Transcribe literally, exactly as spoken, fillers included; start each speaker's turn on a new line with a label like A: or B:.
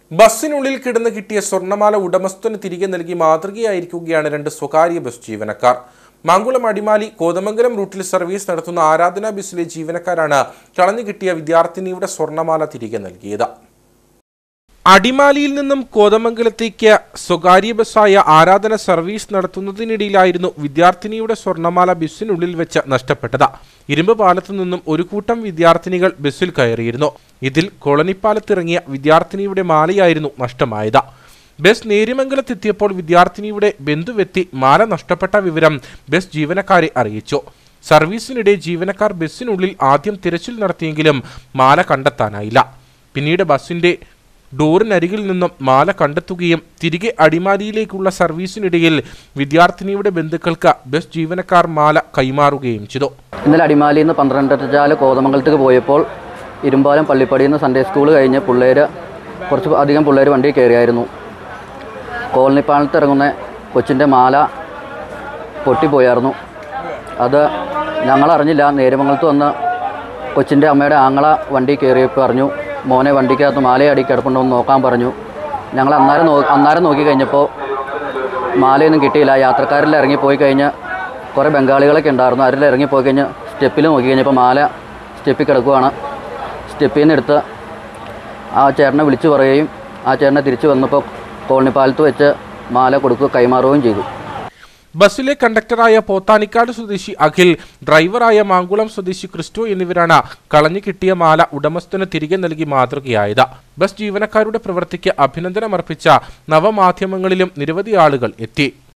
A: ബസ്സിനുള്ളിൽ കിടന്ന് കിട്ടിയ സ്വർണ്ണമാല ഉടമസ്ഥന് തിരികെ നൽകി മാതൃകയായിരിക്കുകയാണ് രണ്ട് സ്വകാര്യ ബസ് ജീവനക്കാർ. മാങ്കുളം അടിമാലി കോതമംഗലം റൂട്ടിൽ സർവീസ് നടത്തുന്ന ആരാധന ബസ്സിലെ ജീവനക്കാരാണ് കളഞ്ഞു കിട്ടിയ വിദ്യാർത്ഥിനിയുടെ സ്വർണ്ണമാല തിരികെ നൽകിയത്. അടിമാലിയിൽ നിന്നും കോതമംഗലത്തേക്ക് സ്വകാര്യ ബസ്സായ ആരാധന സർവീസ് നടത്തുന്നതിനിടയിലായിരുന്നു വിദ്യാർത്ഥിനിയുടെ സ്വർണ്ണമാല ബസ്സിനുള്ളിൽ വെച്ച് നഷ്ടപ്പെട്ടത്. ഇരുമ്പ് പാലത്തു നിന്നും ഒരു കൂട്ടം വിദ്യാർത്ഥിനികൾ ബസ്സിൽ കയറിയിരുന്നു. ഇതിൽ കോളനിപ്പാലത്തിറങ്ങിയ വിദ്യാർത്ഥിനിയുടെ മാലയായിരുന്നു നഷ്ടമായത്. ബസ് നേര്യമംഗലത്തെത്തിയപ്പോൾ വിദ്യാർത്ഥിനിയുടെ ബന്ധുവെത്തി മാല നഷ്ടപ്പെട്ട വിവരം ബസ് ജീവനക്കാരെ അറിയിച്ചു. സർവീസിനിടെ ജീവനക്കാർ ബസ്സിനുള്ളിൽ ആദ്യം തിരച്ചിൽ നടത്തിയെങ്കിലും മാല കണ്ടെത്താനായില്ല. പിന്നീട് ബസ്സിന്റെ ഡോറിനരികിൽ നിന്നും മാല കണ്ടെത്തുകയും തിരികെ അടിമാലിയിലേക്കുള്ള സർവീസിനിടയിൽ വിദ്യാർത്ഥിനിയുടെ ബന്ധുക്കൾക്ക് ബസ് ജീവനക്കാർ മാല കൈമാറുകയും ചെയ്തു.
B: ഇന്നലെ അടിമാലിയിൽ നിന്ന് പന്ത്രണ്ടരച്ചാല് കോതമംഗലത്തേക്ക് പോയപ്പോൾ ഇരുമ്പാലം പള്ളിപ്പടിയിൽ നിന്ന് സൺഡേ സ്കൂൾ കഴിഞ്ഞ് പിള്ളേർ കുറച്ച് അധികം പിള്ളേർ വണ്ടി കയറിയായിരുന്നു. കോളനിപ്പാലത്ത് ഇറങ്ങുന്ന കൊച്ചിൻ്റെ മാല പൊട്ടിപ്പോയായിരുന്നു. അത് ഞങ്ങളറിഞ്ഞില്ല. നേര്യമംഗലത്ത് വന്ന് കൊച്ചിൻ്റെ അമ്മയുടെ ആങ്ങള വണ്ടി കയറിയപ്പോൾ പറഞ്ഞു, മോനെ വണ്ടിക്കകത്ത് മാലയടി കിടപ്പുണ്ടോ എന്ന് നോക്കാൻ പറഞ്ഞു. ഞങ്ങൾ അന്നേരം നോ അന്നേരം നോക്കി കഴിഞ്ഞപ്പോൾ മാലയൊന്നും കിട്ടിയില്ല. യാത്രക്കാരിൽ ഇറങ്ങിപ്പോയി കഴിഞ്ഞ് കുറേ ബംഗാളികളൊക്കെ ഉണ്ടായിരുന്നു. അവരിൽ ഇറങ്ങിപ്പോയി കഴിഞ്ഞ് സ്റ്റെപ്പിൽ നോക്കി കഴിഞ്ഞപ്പോൾ മാല സ്റ്റെപ്പിൽ കിടക്കുകയാണ്. സ്റ്റെപ്പിൽ നിന്ന് എടുത്ത് ആ ചേട്ടനെ വിളിച്ചു പറയുകയും ആ ചേട്ടനെ തിരിച്ചു വന്നപ്പോൾ കോളനിപ്പാലത്ത് വെച്ച് മാല കൊടുക്കുക കൈമാറുകയും ചെയ്തു.
A: ബസ്സിലെ കണ്ടക്ടറായ പോത്താനിക്കാട് സ്വദേശി അഖിൽ, ഡ്രൈവറായ മാങ്കുളം സ്വദേശി ക്രിസ്റ്റോ എന്നിവരാണ് കളഞ്ഞു കിട്ടിയ മാല ഉടമസ്ഥന് തിരികെ നൽകി മാതൃകയായത്. ബസ് ജീവനക്കാരുടെ പ്രവൃത്തിക്ക് അഭിനന്ദനമർപ്പിച്ച നവമാധ്യമങ്ങളിലും നിരവധി ആളുകൾ എത്തി.